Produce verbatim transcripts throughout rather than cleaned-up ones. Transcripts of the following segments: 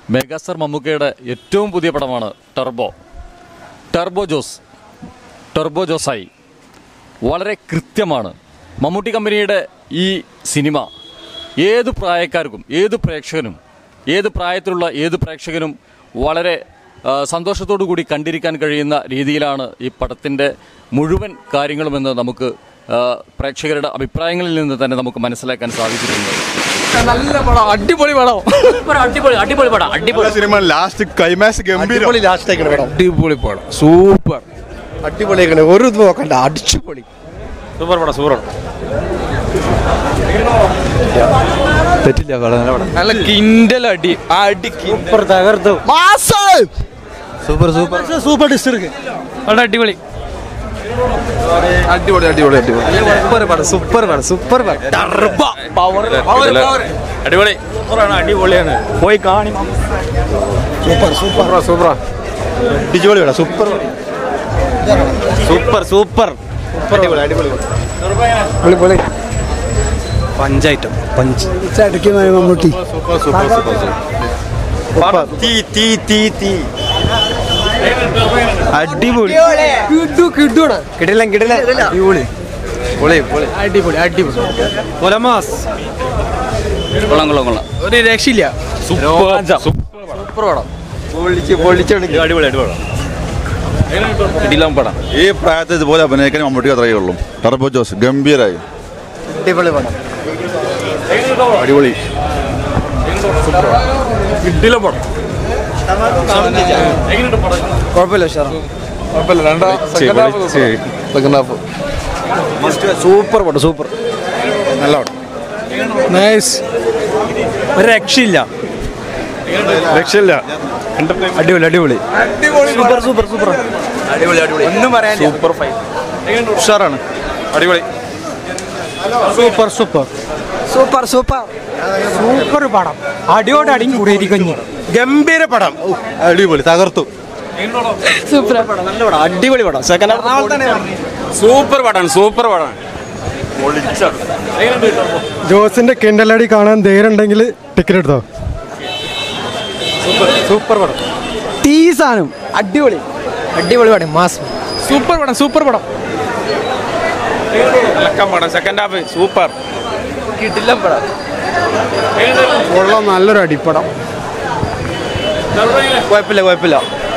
Megastar മമ്മൂക്കയുടെ ഏറ്റവും പുതിയ പടമാണ് ടർബോ. ടർബോ ജോസ് ടർബോ ജോസായി വളരെ കൃത്യമാണ്. മമ്മൂട്ടി കമ്പനിയുടെ ഈ സിനിമ ഏത് പ്രായക്കാർക്കും ഏത് പ്രേക്ഷകനും ഏത് പ്രായത്തിലുള്ള ഏത് പ്രേക്ഷകനും വളരെ സന്തോഷത്തോടു കൂടി കണ്ടിരിക്കാൻ കഴിയുന്ന രീതിയിലാണ് ഈ പടത്തിൻ്റെ മുഴുവൻ കാര്യങ്ങളുമെന്ന് നമുക്ക് പ്രേക്ഷകരുടെ അഭിപ്രായങ്ങളിൽ നിന്ന് തന്നെ നമുക്ക് മനസ്സിലാക്കാൻ സാധിച്ചിട്ടുണ്ട്. നല്ല പടം, അടിപൊളി പടം, അടിപൊളി അടിപൊളി പടം, അടിപൊളി സിനിമ. ലാസ്റ്റ് ക്ലൈമാക്സ് ഗംഭീരപൊളി, ലാസ്റ്റ് പടം അടിപൊളി പടം, സൂപ്പർ അടിപൊളി. ഒരു ഇത് നോക്കണ്ട, അടിച്ചുപൊളി, സൂപ്പർ പടം, സൂപ്പർ തെറ്റില്ല പടം, നല്ല പടം, നല്ല കിൻഡൽ അടി, അടി സൂപ്പർ, തകർത്തു, സൂപ്പർ സൂപ്പർ സൂപ്പർ ഡിസ്ട്രിക്ട്, വളരെ അടിപൊളി അടിപൊളി അടിപൊളി അടിപൊളി സൂപ്പർ പടം, സൂപ്പർ പടം, സൂപ്പർ അടിപൊളി അടിപൊളിയാണ്, പോയി കാണി. സൂപ്പർ സൂപ്പർ സൂപ്പർ അടിപൊളി പടം, സൂപ്പർ സൂപ്പർ സൂപ്പർ അടിപൊളി അടിപൊളി അടിപൊളി. പഞ്ചായത്തും പഞ്ചടിക്കുന്ന മമ്മൂട്ടി, സൂപ്പർ സൂപ്പർ സൂപ്പർ തീ തീ തീ തീ അടിപൊളി, കിടിലം കിടിലം, അടിപൊളി പൊളി പൊളി, അടിപൊളി അടിപൊളി, കൊലമാസ്, കൊള്ളാം കൊള്ളാം കൊള്ളാം, ഒരു രക്ഷയില്ല, സൂപ്പർ പടം, പൊളിച്ച് പൊളിച്ചെടുക്കുക, അടിപൊളി അടിപൊളി കിടിലം പടം. ഈ പ്രായത്തിൽ ഇതുപോലെ അഭിനയിക്കാൻ മമ്മൂട്ടി അത്രയേ ഉള്ളൂ. ടർബോ ജോസ് ഗംഭീരായി, അടിപൊളി പടം, അടിപൊളി കിടിലം പടം, കുഴപ്പമില്ല ഉഷാറാ, കുഴപ്പമില്ല. രണ്ടാം സെക്കൻഡ് ഹാഫ് സൂപ്പർ പടം, സൂപ്പർ, നല്ല പടം, നൈസ്, ഒരു രക്ഷയില്ല, രക്ഷയില്ല, അടിപൊളി അടിപൊളി സൂപ്പർ സൂപ്പർ സൂപ്പർ, അടിപൊളി അടിപൊളി, ഒന്നും പറയാൻ, സൂപ്പർ ഫൈൻ, ഉഷാറാണ്, അടിപൊളി, super super super super super പടം, അടിയോട് അടിയും കൂടിയിരിക്കുന്നു, ഗംഭീര പടം, അടിപൊളി, തകർത്തു, സൂപ്പർ പടം, നല്ല പടം, അടിപൊളി പടം, സെക്കൻഡ് സൂപ്പർ പടം, സൂപ്പർ പടം. ജോസിന്റെ കിണ്ടലടി കാണാൻ ധൈര്യം ഉണ്ടെങ്കിൽ ടിക്കറ്റ് എടുത്തോ. സൂപ്പർ പടം, ടീ സാധനം, അടിപൊളി അടിപൊളി പടം, മാസ്, സൂപ്പർ പടം, സൂപ്പർ പടം, പടം, സെക്കൻഡ് ഹാഫ് സൂപ്പർ, കിടിലം പടം, കൊള്ളാം, നല്ലൊരു അടിപ്പടം, കുഴപ്പമില്ല കുഴപ്പമില്ല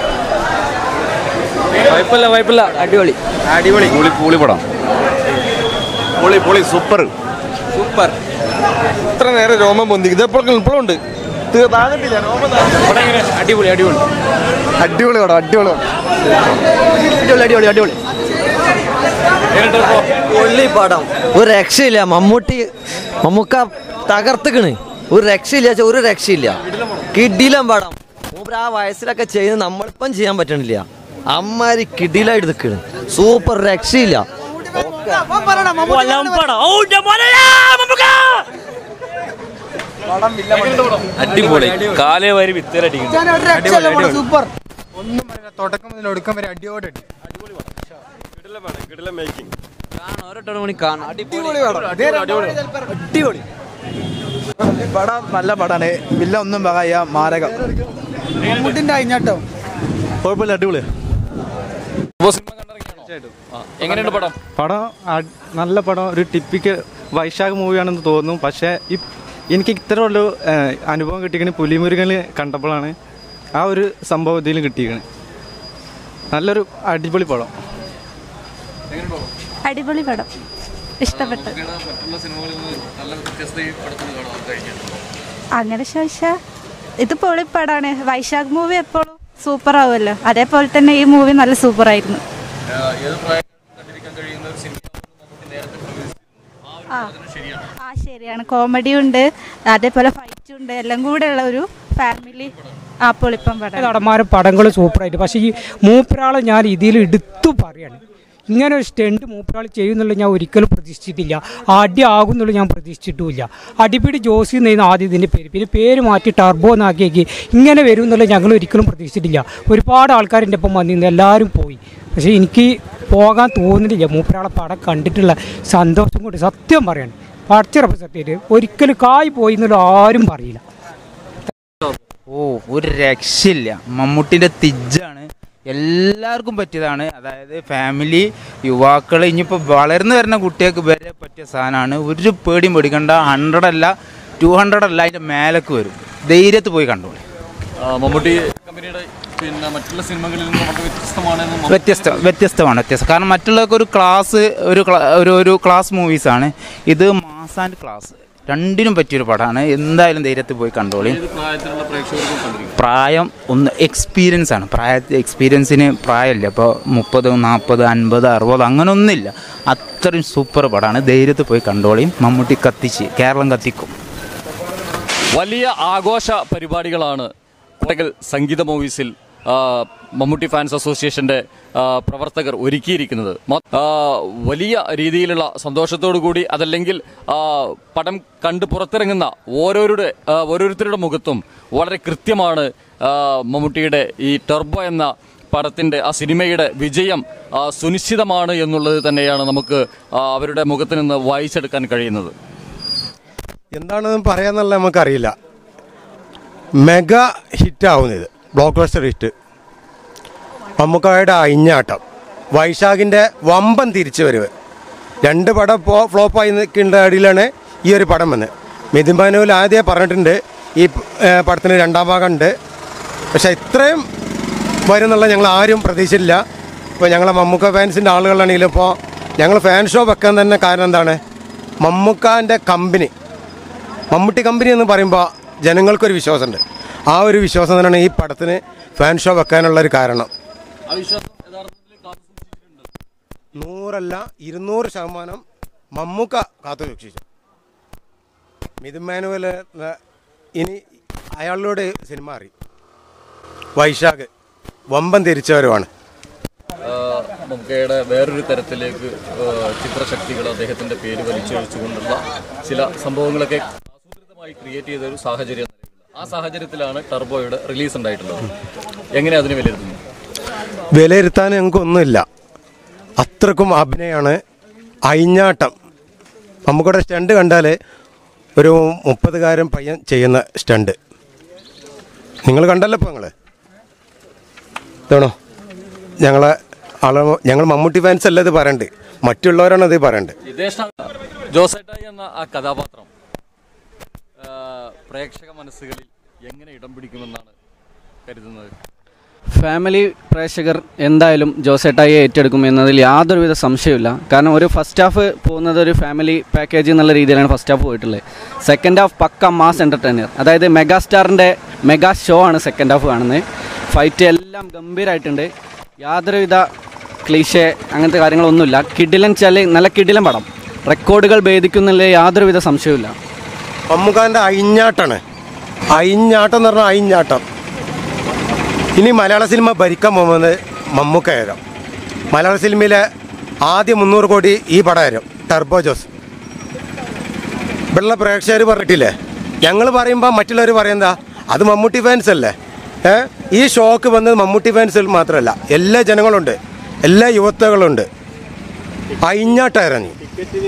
കുഴപ്പമില്ല കുഴപ്പമില്ല, അടിപൊളി അടിപൊളി, പൊളി പൊളി പടം, പൊളി പൊളി, സൂപ്പർ സൂപ്പർ. ഇത്ര നേരം രോമം പൊന്തി, ഇതെപ്പോഴും ഇപ്പോഴും ഉണ്ട്, അടിപൊളി അടിപൊളി അടിപൊളി പടം, അടിപൊളി അടിപൊളി അടിപൊളി അടിപൊളി പൊള്ളി പടം, ഒരു രക്ഷയില്ല. മമ്മൂട്ടി മമ്മൂക്ക തകർത്തുക്കണ്, ഒരു രക്ഷയില്ല, ഒരു രക്ഷയില്ല, കിടിലം പടം. മൂപ്പര് ആ വയസ്സിലൊക്കെ ചെയ്യുന്ന നമ്മളിപ്പം ചെയ്യാൻ പറ്റണില്ല, അമ്മാരി കിടിലായിട്ട് നിൽക്കണ്, സൂപ്പർ, രക്ഷയില്ല. അടിപൊളി, കാലേ വാരി വിത്തേരടിക്കുന്നു, സൂപ്പർ, ഒന്നും പറയാ, തുടക്കം മുതൽ ഒടുക്കം വരെ അടിയോടെ അടി. അടിപൊളി പടം, നല്ല പടാണ്, വില്ല ഒന്നും പറയാ, മാരകം, മമ്മൂട്ടിന്റെ അഴിഞ്ഞാട്ടോ, കുഴപ്പമില്ല, അടിപൊളിയാ. എങ്ങനെയുണ്ട് പടം? പടം നല്ല പടം, ഒരു ടിപ്പിക്കൽ വൈശാഖ് മൂവിയാണെന്ന് തോന്നുന്നു. പക്ഷേ ഈ എനിക്ക് ഇത്തരമുള്ള അനുഭവം കിട്ടിയിരിക്കണ പുലിമുരുകനിൽ കണ്ടപ്പോഴാണ് ആ ഒരു സംഭവം ഇതിലും കിട്ടിയിരിക്കണത്. നല്ലൊരു അടിപൊളി പടം, അടിപൊളി പടം, ഇഷ്ടപ്പെട്ടു. അങ്ങനെ ചോദിച്ചാൽ ഇത് പൊളിപ്പടാണ്. വൈശാഖ് മൂവി എപ്പോഴും സൂപ്പർ ആവുമല്ലോ, അതേപോലെ തന്നെ ഈ മൂവി നല്ല സൂപ്പറായിരുന്നു. ആ ആ ശരിയാണ്, കോമഡി ഉണ്ട്, അതേപോലെ ഫൈറ്റും ഉണ്ട്, എല്ലാം കൂടെ ഉള്ള ഒരു ഫാമിലി ആ പൊളിപ്പം പടം. നടന്മാരും പടങ്ങൾ സൂപ്പറായിട്ട്, പക്ഷേ ഈ മൂപ്പരാളെ ഞാൻ ഇതിൽ എടുത്തു പറയാണ്, ഇങ്ങനെ ഒരു സ്റ്റണ്ട് മൂപ്പരാൾ ചെയ്യുന്നുള്ളത് ഞാൻ ഒരിക്കലും പ്രതീക്ഷിച്ചിട്ടില്ല, അടി ആകുന്നുള്ളത് ഞാൻ പ്രതീക്ഷിച്ചിട്ടുമില്ല. അടിപിടി ജോസി എന്നായിരുന്നു ആദ്യം ഇതിൻ്റെ പേര്, പിന്നെ പേര് മാറ്റി ടർബോ എന്നാക്കിയേക്ക് ഇങ്ങനെ വരും എന്നുള്ളത് ഞങ്ങൾ ഒരിക്കലും പ്രതീക്ഷിച്ചിട്ടില്ല. ഒരുപാട് ആൾക്കാരെൻ്റെ ഒപ്പം വന്നിരുന്നു, എല്ലാവരും പോയി, പക്ഷേ എനിക്ക് പോകാൻ തോന്നുന്നില്ല. മൂപ്പരാളെ പടം കണ്ടിട്ടുള്ള സന്തോഷം കൊണ്ട് സത്യം പറയാണ്, പടച്ചിറപ്പ് സത്യമായിട്ട് ഒരിക്കലും കായ് പോയി എന്നുള്ള ആരും പറയില്ല. ഓ ഒരു ഒരു രക്ഷയില്ല. മമ്മൂട്ടിൻ്റെ തിജ്ജാണ്, എല്ലാവർക്കും പറ്റിയതാണ്. അതായത് ഫാമിലി, യുവാക്കൾ, ഇനിയിപ്പോൾ വളർന്നു വരുന്ന കുട്ടികൾക്ക് വരെ പറ്റിയ സാധനമാണ്. ഒരു പേടിയും പേടിക്കണ്ട. ഹൺഡ്രഡ് അല്ല, ടു ഹൺഡ്രഡ് അല്ല, അതിൻ്റെ മേലേക്ക് വരും. ധൈര്യത്ത് പോയി കണ്ടോളൂ. മമ്മൂട്ടി കമ്പനിയുടെ പിന്നെ മറ്റുള്ള സിനിമകളിൽ നിന്ന് വളരെ വ്യത്യസ്തമാണ്. വ്യത്യസ്ത വ്യത്യസ്തമാണ് വ്യത്യസ്തം കാരണം മറ്റുള്ളവർക്ക് ഒരു ക്ലാസ് ഒരു ഒരു ഒരു ക്ലാസ് മൂവീസാണ്. ഇത് മാസ് ആൻഡ് ക്ലാസ് രണ്ടിനും പറ്റിയൊരു പടമാണ്. എന്തായാലും ധൈര്യത്തിൽ പോയി കണ്ടോളി. പ്രായം ഒന്ന് എക്സ്പീരിയൻസ് ആണ്. പ്രായ എക്സ്പീരിയൻസിന് പ്രായമില്ല. ഇപ്പോൾ മുപ്പത് നാൽപ്പത് അൻപത് അറുപത് അങ്ങനെ ഒന്നുമില്ല. അത്രയും സൂപ്പർ പടമാണ്. ധൈര്യത്തിൽ പോയി കണ്ടോളി. മമ്മൂട്ടി കത്തിച്ച് കേരളം കത്തിക്കും. വലിയ ആഘോഷ പരിപാടികളാണ് കോട്ടക്കൽ സംഗീത മൂവീസിൽ മമ്മൂട്ടി ഫാൻസ് അസോസിയേഷൻ്റെ പ്രവർത്തകർ ഒരുക്കിയിരിക്കുന്നത്. വലിയ രീതിയിലുള്ള സന്തോഷത്തോടു കൂടി അതല്ലെങ്കിൽ പടം കണ്ട് പുറത്തിറങ്ങുന്ന ഓരോരുടെ ഓരോരുത്തരുടെ മുഖത്തും വളരെ കൃത്യമാണ് മമ്മൂട്ടിയുടെ ഈ ടർബോ എന്ന പടത്തിൻ്റെ ആ സിനിമയുടെ വിജയം സുനിശ്ചിതമാണ് എന്നുള്ളത് തന്നെയാണ് നമുക്ക് അവരുടെ മുഖത്ത് നിന്ന് വായിച്ചെടുക്കാൻ കഴിയുന്നത്. എന്താണെന്ന് പറയാമെന്നുള്ള നമുക്കറിയില്ല. മെഗാ ഹിറ്റാവുന്നത്, ബ്ലോക്ക് ബസ്റ്റർ ഹിറ്റ്. മമ്മൂക്കായുടെ അയിഞ്ഞാട്ടം, വൈശാഖിൻ്റെ വമ്പൻ തിരിച്ചു വരവ്, രണ്ട് പടം ഇപ്പോൾ ഫ്ലോപ്പായി നിൽക്കേണ്ട അടിയിലാണ് ഈ ഒരു പടം വന്നത്. മിഥുൻ മാനുവൽ ആദ്യം പറഞ്ഞിട്ടുണ്ട് ഈ പടത്തിന് രണ്ടാം ഭാഗം ഉണ്ട്, പക്ഷേ ഇത്രയും വരുന്നുള്ള ഞങ്ങൾ ആരും പ്രതീക്ഷിച്ചില്ല. ഇപ്പോൾ ഞങ്ങളെ മമ്മൂക്ക ഫാൻസിൻ്റെ ആളുകളാണെങ്കിലും ഇപ്പോൾ ഞങ്ങൾ ഫാൻ ഷോ വെക്കാൻ തന്നെ കാരണം എന്താണ്, മമ്മൂക്കാൻ്റെ കമ്പനി, മമ്മൂട്ടി കമ്പനി എന്ന് പറയുമ്പോൾ ജനങ്ങൾക്കൊരു വിശ്വാസമുണ്ട്. ആ ഒരു വിശ്വാസം തന്നെയാണ് ഈ പടത്തിന് ഫാൻ ഷോ വെക്കാനുള്ളൊരു കാരണം. നൂറല്ല ഇരുന്നൂറ് ശതമാനം മമ്മൂക്ക കാത്തു സൂക്ഷിച്ചു. മിഥുൻ മാനുവൽ ഇനി അയാളിലൂടെ സിനിമ അറിയും. വൈശാഖ് വമ്പൻ തിരിച്ചവരുമാണ്. മമ്മൂക്കയുടെ വേറൊരു തരത്തിലേക്ക് ചിത്രശക്തികൾ അദ്ദേഹത്തിൻ്റെ പേര് വലിച്ചൊഴിച്ചുകൊണ്ടുള്ള ചില സംഭവങ്ങളൊക്കെ ആസൂത്രിതമായി ക്രിയേറ്റ് ചെയ്ത ഒരു സാഹചര്യം. ആ സാഹചര്യത്തിലാണ് ടർബോയുടെ റിലീസ് ഉണ്ടായിട്ടുള്ളത്. എങ്ങനെ അതിനെ വിലയിരുത്തുന്നു? വിലയിരുത്താൻ ഞങ്ങൾക്കൊന്നുമില്ല. അത്രക്കും അഭിനയമാണ്, അയിഞ്ഞാട്ടം. നമുക്കിവിടെ സ്റ്റണ്ട് കണ്ടാൽ ഒരു മുപ്പതുകാരൻ പയ്യൻ ചെയ്യുന്ന സ്റ്റണ്ട് നിങ്ങൾ കണ്ടല്ലോ. ഇപ്പോൾ നിങ്ങൾ ഇതാണോ ഞങ്ങളെ ആളെ, ഞങ്ങൾ മമ്മൂട്ടി ഫാൻസ് അല്ല ഇത് പറയണ്ട്, മറ്റുള്ളവരാണ് ഇത് പറയണ്ട്. ജോസേട്ടായി എന്ന ആ കഥാപാത്രം പ്രേക്ഷക മനസ്സുകളിൽ എങ്ങനെ ഇടം പിടിക്കുമെന്നാണ് കരുതുന്നത്? ഫാമിലി പ്രേക്ഷകർ എന്തായാലും ജോസേട്ടായിയെ ഏറ്റെടുക്കും എന്നതിൽ യാതൊരുവിധ സംശയമില്ല. കാരണം ഒരു ഫസ്റ്റ് ഹാഫ് പോകുന്നത് ഒരു ഫാമിലി പാക്കേജ് എന്നുള്ള രീതിയിലാണ് ഫസ്റ്റ് ഹാഫ് പോയിട്ടുള്ളത്. സെക്കൻഡ് ഹാഫ് പക്ക മാസ് എൻ്റർടൈനർ, അതായത് മെഗാ സ്റ്റാറിൻ്റെ മെഗാ ഷോ ആണ് സെക്കൻഡ് ഹാഫ് കാണുന്നത്. ഫൈറ്റ് എല്ലാം ഗംഭീരമായിട്ടുണ്ട്. യാതൊരുവിധ ക്ലീഷേ അങ്ങനത്തെ കാര്യങ്ങളൊന്നുമില്ല. കിടിലൻ വെച്ചാൽ നല്ല കിടിലൻ പടം, റെക്കോർഡുകൾ ഭേദിക്കുന്നില്ല, യാതൊരുവിധ സംശയമില്ല. മമ്മൂക്കാൻ്റെ അയിഞ്ഞാട്ടാണ്, അയിഞ്ഞാട്ടം എന്ന് പറഞ്ഞാൽ അയിഞ്ഞാട്ടം. ഇനി മലയാള സിനിമ ഭരിക്കാൻ പോകുന്നത് മമ്മൂക്കയായിരുന്നു. മലയാള സിനിമയിലെ ആദ്യം മുന്നൂറ് കോടി ഈ പടമായിരുന്നു ടർബോ ജോസ്. ഇവിടെയുള്ള പ്രേക്ഷകർ പറഞ്ഞിട്ടില്ലേ, ഞങ്ങൾ പറയുമ്പോൾ മറ്റുള്ളവർ പറയുന്നതാ അത് മമ്മൂട്ടി ഫാൻസ് അല്ലേ. ഏ ഈ ഷോക്ക് വന്നത് മമ്മൂട്ടി ഫാൻസിൽ മാത്രമല്ല, എല്ലാ ജനങ്ങളുണ്ട്, എല്ലാ യുവത്വങ്ങളുണ്ട്. അയിഞ്ഞാട്ടായിരുന്നു.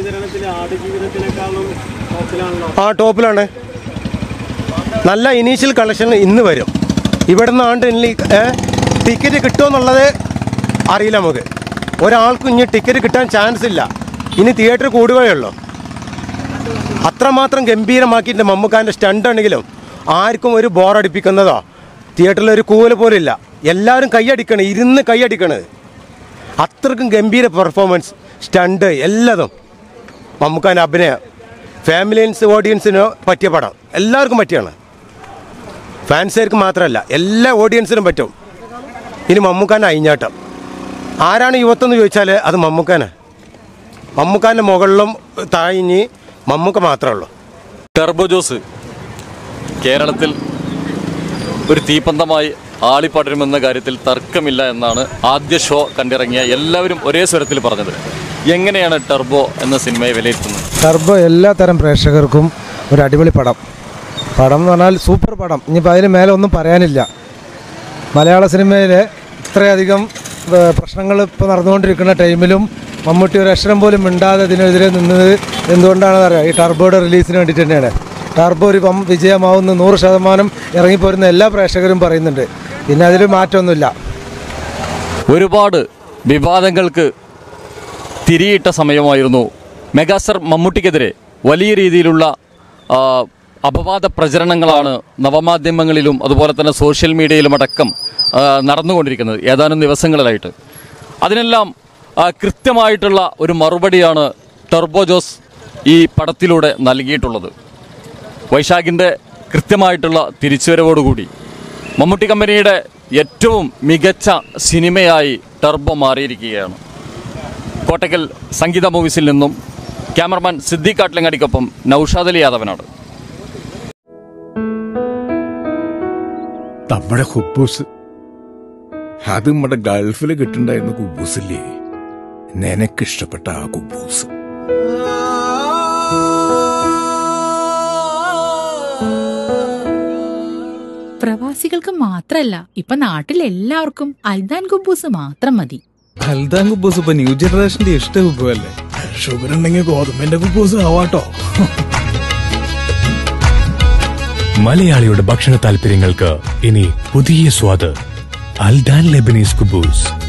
ആ ടോപ്പിലാണ്. നല്ല ഇനീഷ്യൽ കളക്ഷൻ ഇന്ന് വരും. ഇവിടെ നിന്നാണ്ട് ഇനി ടിക്കറ്റ് കിട്ടുമെന്നുള്ളത് അറിയില്ല നമുക്ക്. ഒരാൾക്കും ഇനി ടിക്കറ്റ് കിട്ടാൻ ചാൻസ് ഇല്ല. ഇനി തിയേറ്റർ കൂടുകയേ ഉള്ളൂ. അത്രമാത്രം ഗംഭീരമാക്കിയിട്ട് മമ്മൂക്കാൻ്റെ സ്റ്റണ്ട് ആണെങ്കിലും ആർക്കും ഒരു ബോറടിപ്പിക്കുന്നതോ തിയേറ്ററിൽ ഒരു കൂവല് പോലും ഇല്ല. എല്ലാവരും കൈയടിക്കണം, ഇരുന്ന് കൈയടിക്കണത്. അത്രക്കും ഗംഭീര പെർഫോമൻസ്, സ്റ്റണ്ട് എല്ലാതും. മമ്മൂക്കാൻ്റെ അഭിനയം ഫാമിലിയൻസ് ഓഡിയൻസിന് പറ്റിയ പടം, എല്ലാവർക്കും പറ്റിയാണ്. ഫാൻസുകാർക്ക് മാത്രമല്ല എല്ലാ ഓഡിയൻസിനും പറ്റും. ഇനി മമ്മൂക്കാൻ്റെ അയിഞ്ഞാട്ടം. ആരാണ് യുവത്വം എന്ന് ചോദിച്ചാൽ അത് മമ്മൂക്കാന്. മമ്മൂക്കാൻ്റെ മുകളിലും താഴ്ഞ്ഞ് മമ്മൂക്ക മാത്രമേ ഉള്ളൂ. ടർബോ ജോസ് കേരളത്തിൽ ഒരു തീപ്പന്തമായി ആളിപ്പടരുമെന്ന കാര്യത്തിൽ തർക്കമില്ല എന്നാണ് ആദ്യ ഷോ കണ്ടിറങ്ങിയ എല്ലാവരും ഒരേ സ്വരത്തിൽ പറഞ്ഞത്. എങ്ങനെയാണ് ടർബോ എന്ന സിനിമയെ വിലയിരുത്തുന്നത്? ടർബോ എല്ലാ തരം പ്രേക്ഷകർക്കും ഒരു അടിപൊളി പടം. പടം എന്ന് പറഞ്ഞാൽ സൂപ്പർ പടം. ഇനിയിപ്പോൾ അതിന് മേലെ ഒന്നും പറയാനില്ല. മലയാള സിനിമയിൽ ഇത്രയധികം പ്രശ്നങ്ങൾ ഇപ്പോൾ നടന്നുകൊണ്ടിരിക്കുന്ന ടൈമിലും മമ്മൂട്ടി ഒരു അക്ഷരം പോലും മിണ്ടാതെ ഇതിനെതിരെ നിന്നത് എന്തുകൊണ്ടാണെന്ന് അറിയാം, ഈ ടർബോയുടെ റിലീസിന് വേണ്ടിയിട്ട് തന്നെയാണ്. ടർബോ ഒരു വം വിജയമാവുന്ന നൂറ് ശതമാനം ഇറങ്ങിപ്പോരുന്ന എല്ലാ പ്രേക്ഷകരും പറയുന്നുണ്ട്. പിന്നെ അതിൽ മാറ്റമൊന്നുമില്ല. ഒരുപാട് വിവാദങ്ങൾക്ക് തിരിയിട്ട സമയമായിരുന്നു. മെഗാസ്റ്റാർ മമ്മൂട്ടിക്കെതിരെ വലിയ രീതിയിലുള്ള അപവാദ പ്രചരണങ്ങളാണ് നവമാധ്യമങ്ങളിലും അതുപോലെ തന്നെ സോഷ്യൽ മീഡിയയിലും അടക്കം നടന്നുകൊണ്ടിരിക്കുന്നത് ഏതാനും ദിവസങ്ങളിലായിട്ട്. അതിനെല്ലാം കൃത്യമായിട്ടുള്ള ഒരു മറുപടിയാണ് ടർബോ ജോസ് ഈ പടത്തിലൂടെ നൽകിയിട്ടുള്ളത്. വൈശാഖിൻ്റെ കൃത്യമായിട്ടുള്ള തിരിച്ചുവരവോടുകൂടി മമ്മൂട്ടി കമ്പനിയുടെ ഏറ്റവും മികച്ച സിനിമയായി ടർബോ മാറിയിരിക്കുകയാണ്. കോട്ടക്കൽ സംഗീത മൂവീസിൽ നിന്നും ക്യാമറമാൻ സിദ്ദീഖ് കാട്ടിലങ്ങാടിക്കൊപ്പം നൗഷാദ് അലി യാദവനാണ്. നമ്മുടെ കുബൂസ് അത് നമ്മുടെ ഗൾഫിൽ കിട്ടുണ്ടായിരുന്ന കുബൂസില്ലേ, നിനക്കിഷ്ടപ്പെട്ട ആ കുബൂസ്. പ്രവാസികൾക്ക് മാത്രല്ല, ഇപ്പൊ നാട്ടിൽ എല്ലാവർക്കും അൽദാൻ കുബൂസ് മാത്രം മതി. അൽദാൻ കുബൂസ് ഇപ്പൊ ന്യൂ ജനറേഷന്റെ ഇഷ്ട കുബുവല്ലേ. ഷുഗർ ഉണ്ടെങ്കിൽ ഗോതമ്പിന്റെ കുബൂസ് ആവാട്ടോ. മലയാളിയുടെ ഭക്ഷണ താല്പര്യങ്ങൾക്ക് ഇനി പുതിയ സ്വാദ്. അൽദാൻ ലെബനീസ് കുബൂസ്.